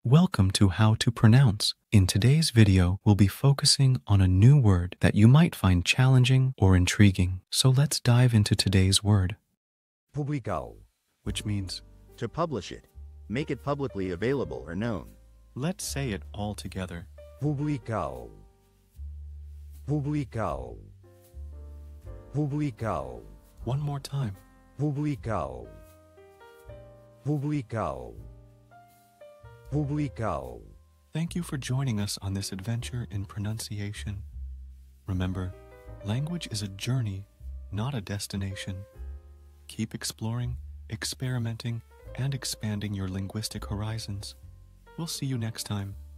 Welcome to How to Pronounce. In today's video, we'll be focusing on a new word that you might find challenging or intriguing. So let's dive into today's word. Publicá-lo. Which means, To publish it. Make it publicly available or known. let's say it all together. Publicá-lo. Publicá-lo. Publicá-lo. One more time. Publicá-lo. Publicá-lo. Publicá-lo. Thank you for joining us on this adventure in pronunciation. Remember, language is a journey, not a destination. Keep exploring, experimenting, and expanding your linguistic horizons. We'll see you next time.